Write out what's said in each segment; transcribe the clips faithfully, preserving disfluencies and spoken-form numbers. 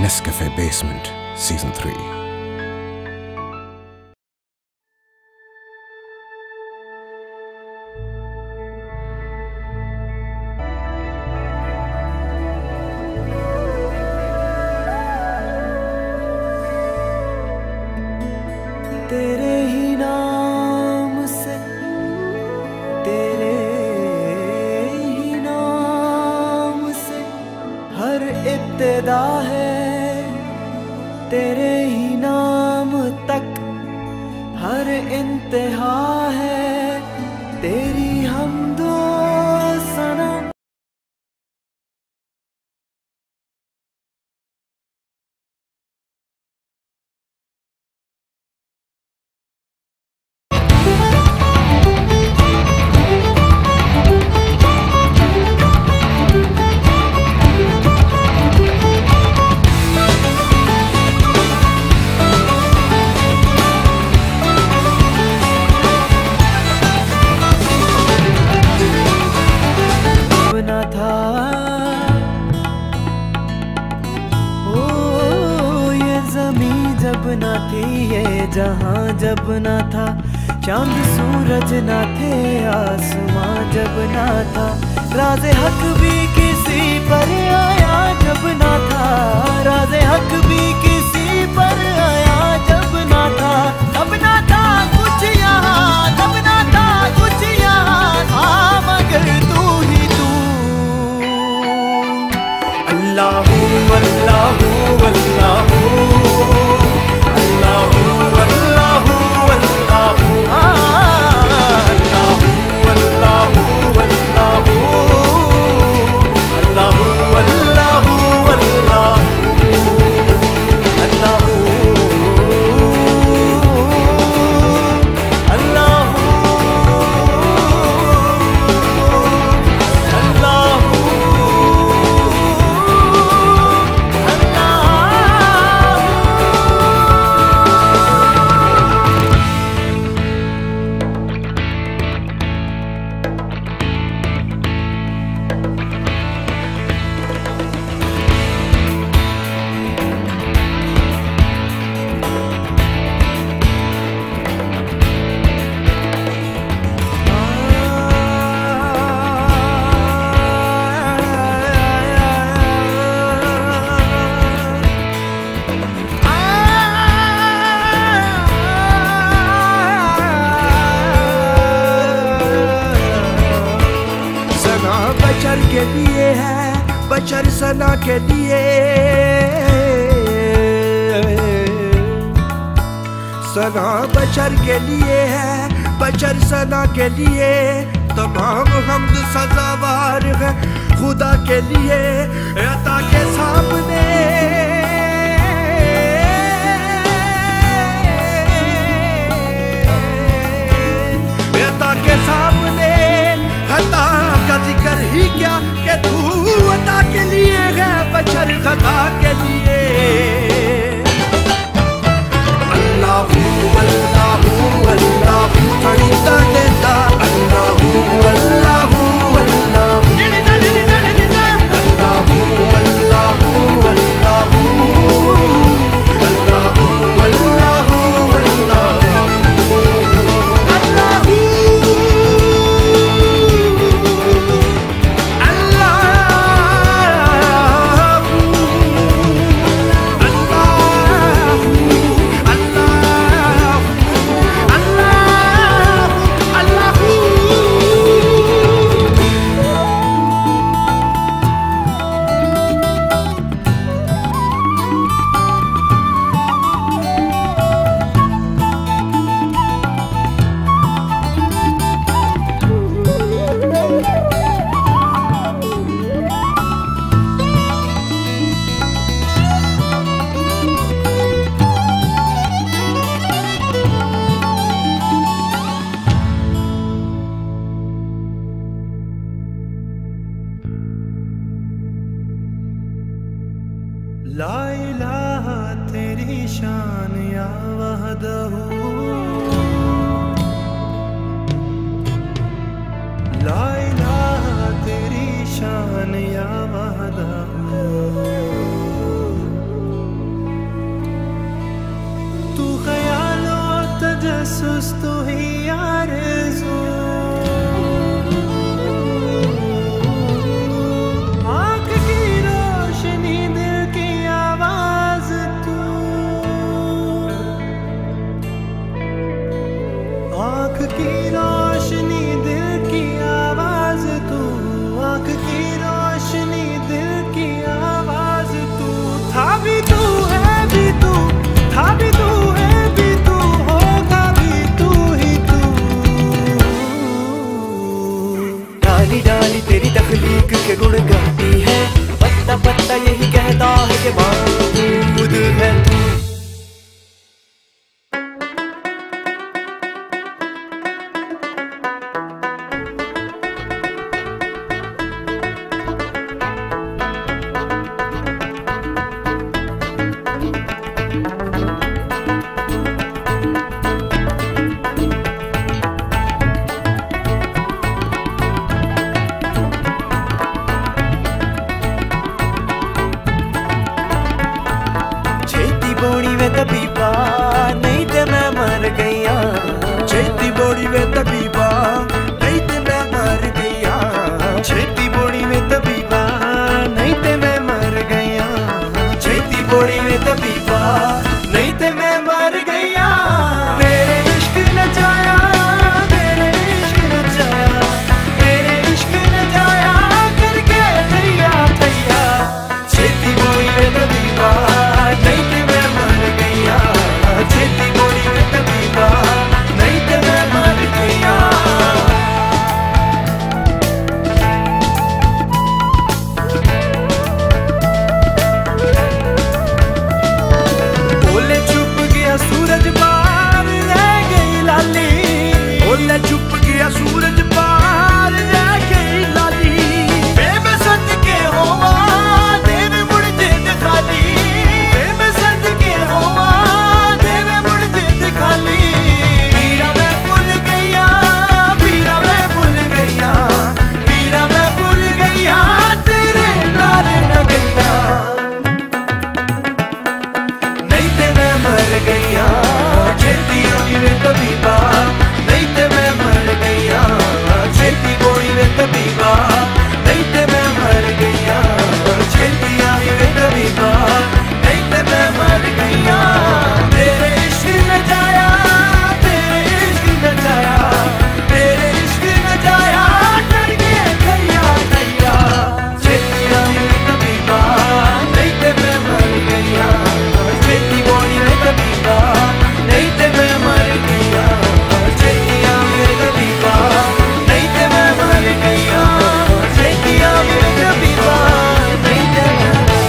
Nescafe Basement Season three. तेरे ही नाम से, तेरे ही नाम से हर इब्तिदा है, तेरे ही नाम तक हर इंतहा है, तेरी हमदो सना। जब ना थी ये जहां, जब ना था चांद सूरज ना थे आसमां, जब ना था राज़े हक भी किसी पर आया, जब ना था राज़े हक भी किसी पर आया, जब ना था तब ना था कुछ यहाँ, तब ना था कुछ यहाँ था मगर तू ही तू। अल्लाहू अल्लाहू अल्लाहू बशर के लिए है, बशर सना के लिए, सना बशर के लिए है, बशर सना के लिए, तमाम हमद सज़ावार है खुदा के लिए, अता के सामने अता के सामने खता का जिक्र ही क्या कि तू अता के लिए है, बशर खता के लिए। अल्लाहू अल्लाहू अल्लाहू फरीदा देता, अल्लाहू अल्लाहू अल्लाहू अल्लाहू अल्लाहू अल्लाहू महसूस तू ही आरज़ू, आँख की रोशनी दिल की आवाज तू, आँख की रोशनी दिल की आवाज तू, आँख की रोशनी दिल की आवाज तू। था भी तू है भी तू, था भी तू है भी तू, होगा भी तू ही तू। डाली डाली तेरी तख्लीक के गुण गाती है, पत्ता पत्ता यही कहता है कि माबूद है तू। बोड़ी वे तबीबा नहीं ते मैं मर गईया, छेती बोड़ी वे तबीबा नहीं ते मैं मर गईया, छेती बोड़ी वे तबीबा नहीं ते मैं मर गईया, छेती बोड़ी वे तबीबा नहीं ते मैं मर गईया। तेरे इश्क नचाया, तेरे इश्क नचाया, तेरे इश्क नचाया करके भैया भैया, छेती बोड़ी वे तबीबा नहीं ते छेती बोड़ी में तबीबा नहीं ते मैं मर गया। ओले छुप गया सूरज पार रह गई लाली, ओले छुप गया सूरज पार रह गई लाली, बेबसत के होवा देवे मुड़ जिद खाली, बेबसत के होवा खाली। पीरा मैं भूल गया, पीरा मैं भूल गया, पीरा मैं भूल गया, तेरे नाल न गया, नहीं ते मैं मर गया, छेती बोड़ी वे तबीबा नहीं ते मैं मर गया, छेती बोड़ी वे तबीबा नहीं ते मैं मर गया, छेती आई वे तबीबा नहीं ते मैं मर गया। तेरे इश्क नचाया, तेरे इश्क नचाया, तेरे इश्क नचाया करके भैया भैया, छेती आई वे तबीबा नहीं ते मैं मर गया, छेती बोड़ी वे तबीबा नहीं ते मैं मर गया, छेती आई वे तबीबा नहीं ते मैं मर गया, छेती आई वे तबीबा नहीं ते मैं मर गया।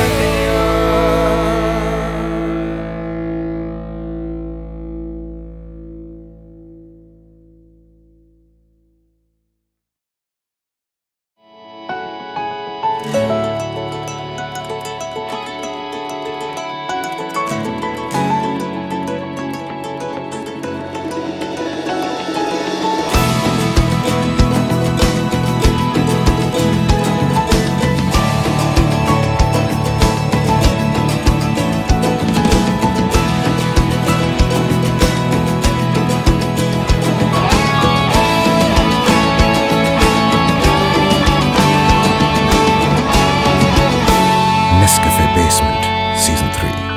Nescafe Basement, Season three.